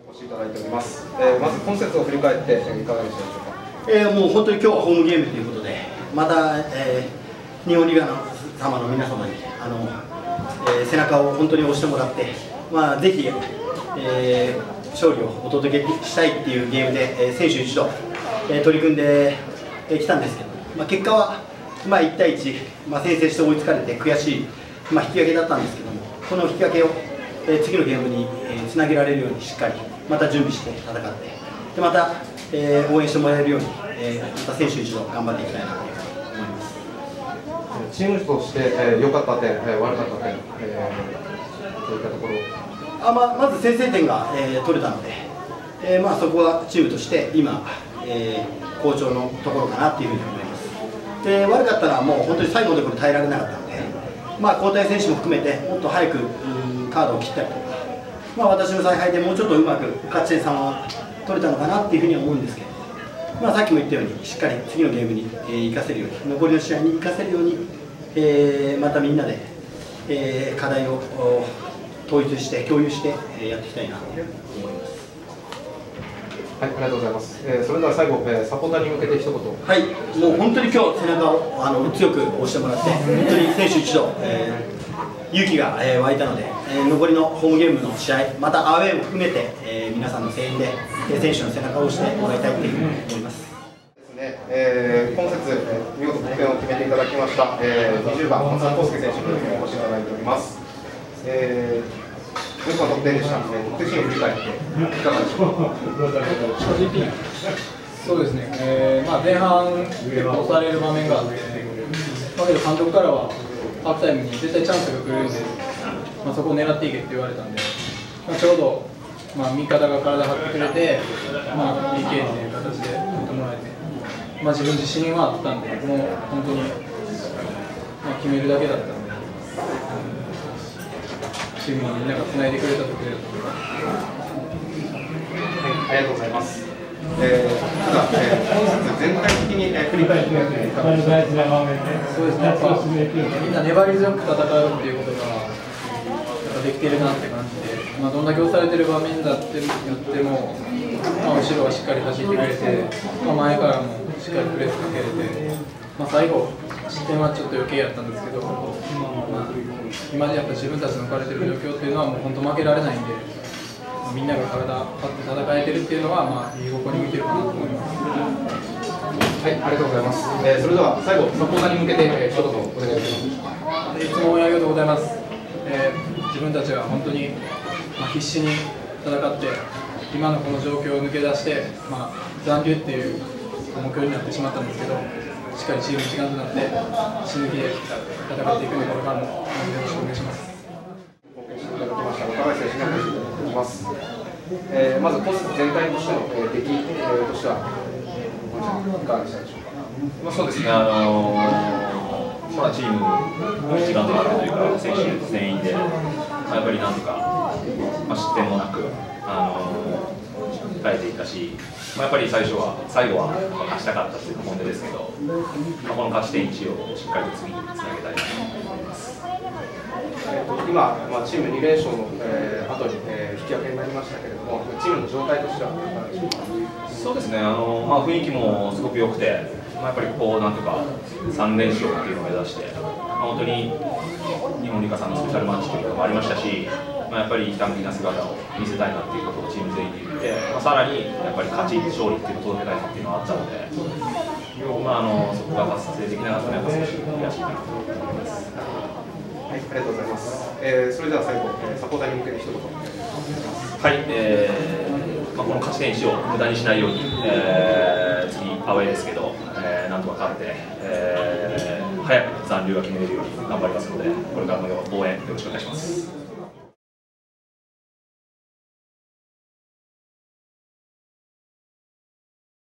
お越しいただいております。まず今節を振り返っていかがでしたでしょうか。 もう本当に今日はホームゲームということで、また、日本リーガー様の皆様に背中を本当に押してもらって、ぜひ、勝利をお届けしたいっていうゲームで、選手一同、取り組んできたんですけど、結果は、1対1、先制して追いつかれて悔しい、引き分けだったんですけども、この引き分けを、次のゲームにつなげられるようにしっかりまた準備して戦ってでまた、応援してもらえるように、また選手一同頑張っていきたいなと思います。 チームとして良かった点、悪かった点、そういったところまず先制点が、取れたので、そこはチームとして今、好調のところかなというふうに思います。で悪かったのはもう本当に最後のところに耐えられなかったので、交代選手も含めてもっと早くカードを切ったりとか、私の采配でもうちょっとうまく勝ち点3は取れたのかなっていうふうには思うんですけど、さっきも言ったようにしっかり次のゲームに生かせるように、残りの試合に生かせるように、またみんなで、課題を統一して共有してやっていきたいなと思います。 はい、ありがとうございます。それでは最後、サポーターに向けて一言。 はい、もう本当に今日背中を強く押してもらって、本当に選手一同、勇気が、湧いたので、残りのホームゲームの試合、またアウェーも含めて、皆さんの声援で、選手の背中を押してもらいたいというふうに思います。 今節、見事得点を決めていただきました、20番、松田康介選手にお越しいただいております。見事な得点でした。得点シーンを振り返っていかがでしょうか。 そうですね、前半、押される場面があって、だけど監督からはハーフタイムに絶対チャンスが来るんで、そこを狙っていけって言われたんで、ちょうど、味方が体張ってくれて、PK っていう形で打ってもらえて、自分自信はあったんで、もう本当に、決めるだけだったんで。チームにみんながつないでくれたところだと思います。 ありがとうございます。ただ、今節全体的に振り返っていかがでしょうか。 そうですね、やっぱみんな粘り強く戦うっていうことができてるなって感じで、どんだけ押されてる場面だってやっても、後ろはしっかり走ってくれて、前からもしっかりプレスかけれて、最後、失点はちょっと余計やったんですけど、今やっぱ自分たちの置かれてる状況っていうのはもう本当負けられないんで、みんなが体張って戦えてるっていうのは、いい方向に向いてるかなと思います。 はい、ありがとうございます。それでは最後、サポーターに向けて一言お願いします。 いつもありがとうございます。自分たちは本当に必死に戦って、今のこの状況を抜け出して、残留っていう目標になってしまったんですけど、しっかりチーム一丸となって死ぬ気で戦っていくので、これからもよろしくお願いします。 貢献していただきました岡林選手にお越しいただきます。まず今節全体としての出来としてはいかがでしたでしょうか。 そうですね。チーム一丸となってというか、選手全員でやっぱりなんとか、失点もなく耐えていったし、やっぱり最後は勝ちたかったという本音ですけど、この勝ち点1をしっかりと次につなげたいなと思います。 今、チーム2連勝の、後に、引き分けになりましたけれども、チームの状態としてはいかがでしょうか。 そうですね、雰囲気もすごく良くて、やっぱりここをなんとか3連勝っていうのを目指して、本当に日本リカさんのスペシャルマッチということもありましたし、やっぱり悲観的な姿を見せたいなっていうことをチーム全員で言って、さらにやっぱり勝ち、勝利っていうのを届けたいなっていうのがあったので、そこが達成できなかったのは少し悔しいかなと思います。 はい、ありがとうございます。それでは最後、サポーターに向けて一言お願いします。 はい、この勝ち点1を無駄にしないように、次、アウェーですけど、なんとか勝って、早く残留が決めれるように頑張りますので、これからも応援よろしくお願いします。